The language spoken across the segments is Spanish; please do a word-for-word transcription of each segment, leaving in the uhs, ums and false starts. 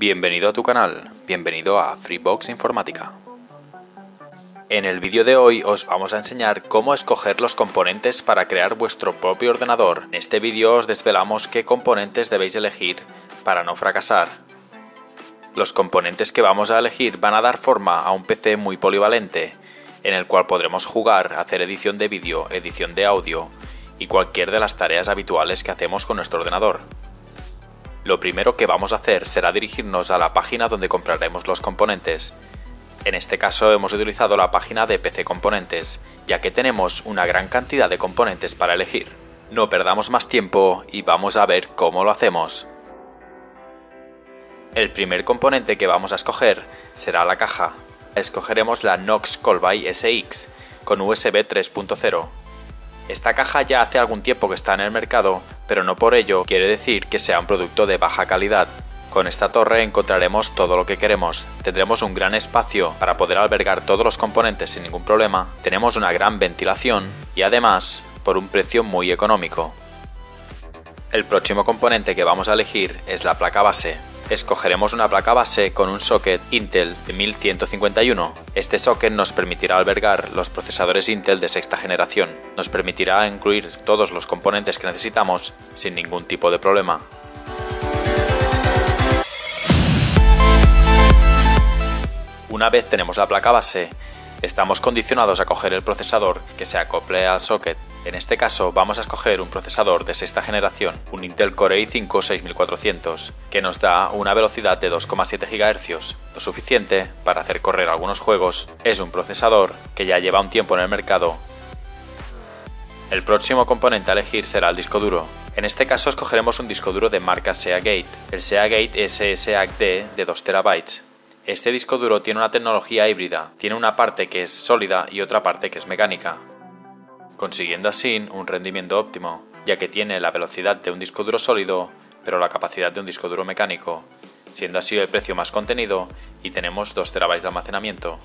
Bienvenido a tu canal, bienvenido a Freebox Informática. En el vídeo de hoy os vamos a enseñar cómo escoger los componentes para crear vuestro propio ordenador. En este vídeo os desvelamos qué componentes debéis elegir para no fracasar. Los componentes que vamos a elegir van a dar forma a un P C muy polivalente, en el cual podremos jugar, hacer edición de vídeo, edición de audio y cualquier de las tareas habituales que hacemos con nuestro ordenador. Lo primero que vamos a hacer será dirigirnos a la página donde compraremos los componentes. En este caso hemos utilizado la página de P C Componentes, ya que tenemos una gran cantidad de componentes para elegir. No perdamos más tiempo y vamos a ver cómo lo hacemos. El primer componente que vamos a escoger será la caja. Escogeremos la Knox Colby S X con U S B tres punto cero. Esta caja ya hace algún tiempo que está en el mercado, pero no por ello quiere decir que sea un producto de baja calidad. Con esta torre encontraremos todo lo que queremos, tendremos un gran espacio para poder albergar todos los componentes sin ningún problema, tenemos una gran ventilación y además por un precio muy económico. El próximo componente que vamos a elegir es la placa base. Escogeremos una placa base con un socket Intel de mil ciento cincuenta y uno. Este socket nos permitirá albergar los procesadores Intel de sexta generación. Nos permitirá incluir todos los componentes que necesitamos sin ningún tipo de problema. Una vez tenemos la placa base, estamos condicionados a coger el procesador que se acople al socket. En este caso vamos a escoger un procesador de sexta generación, un Intel Core i cinco seis mil cuatrocientos, que nos da una velocidad de dos coma siete gigahercios, lo suficiente para hacer correr algunos juegos. Es un procesador que ya lleva un tiempo en el mercado. El próximo componente a elegir será el disco duro. En este caso escogeremos un disco duro de marca Seagate, el Seagate S S H D de dos terabytes. Este disco duro tiene una tecnología híbrida, tiene una parte que es sólida y otra parte que es mecánica, consiguiendo así un rendimiento óptimo, ya que tiene la velocidad de un disco duro sólido, pero la capacidad de un disco duro mecánico, siendo así el precio más contenido y tenemos dos terabytes de almacenamiento.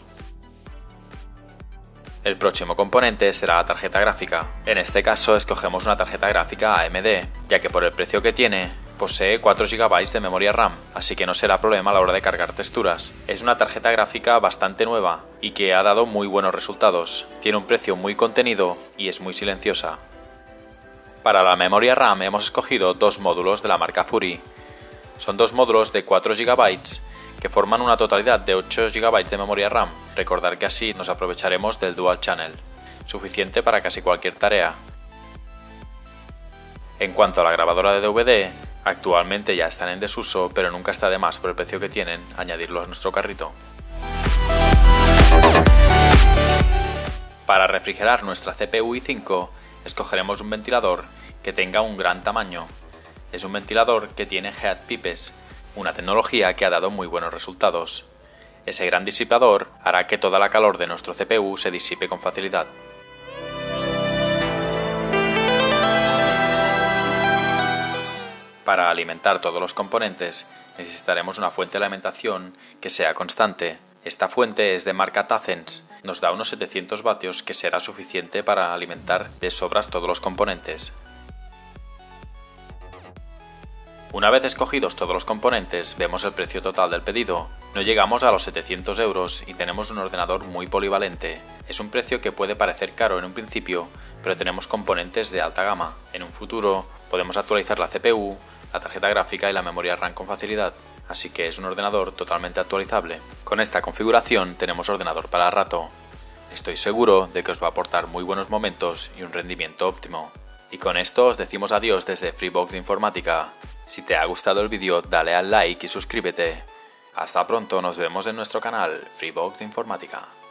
El próximo componente será la tarjeta gráfica. En este caso escogemos una tarjeta gráfica A M D, ya que por el precio que tiene, posee cuatro gigabytes de memoria RAM, así que no será problema a la hora de cargar texturas. Es una tarjeta gráfica bastante nueva y que ha dado muy buenos resultados. Tiene un precio muy contenido y es muy silenciosa. Para la memoria RAM hemos escogido dos módulos de la marca Fury. Son dos módulos de cuatro gigabytes que forman una totalidad de ocho gigabytes de memoria RAM. Recordar que así nos aprovecharemos del Dual Channel, suficiente para casi cualquier tarea. En cuanto a la grabadora de D V D, actualmente ya están en desuso, pero nunca está de más por el precio que tienen añadirlo a nuestro carrito. Para refrigerar nuestra C P U i cinco, escogeremos un ventilador que tenga un gran tamaño. Es un ventilador que tiene heat pipes, una tecnología que ha dado muy buenos resultados. Ese gran disipador hará que toda la calor de nuestro C P U se disipe con facilidad. Para alimentar todos los componentes necesitaremos una fuente de alimentación que sea constante. Esta fuente es de marca Tassens, nos da unos setecientos vatios que será suficiente para alimentar de sobras todos los componentes. Una vez escogidos todos los componentes, vemos el precio total del pedido. No llegamos a los setecientos euros y tenemos un ordenador muy polivalente. Es un precio que puede parecer caro en un principio, pero tenemos componentes de alta gama. En un futuro podemos actualizar la C P U, la tarjeta gráfica y la memoria RAM con facilidad, así que es un ordenador totalmente actualizable. Con esta configuración tenemos ordenador para rato. Estoy seguro de que os va a aportar muy buenos momentos y un rendimiento óptimo. Y con esto os decimos adiós desde Freebox Informática. Si te ha gustado el vídeo, dale al like y suscríbete. Hasta pronto, nos vemos en nuestro canal Freebox Informática.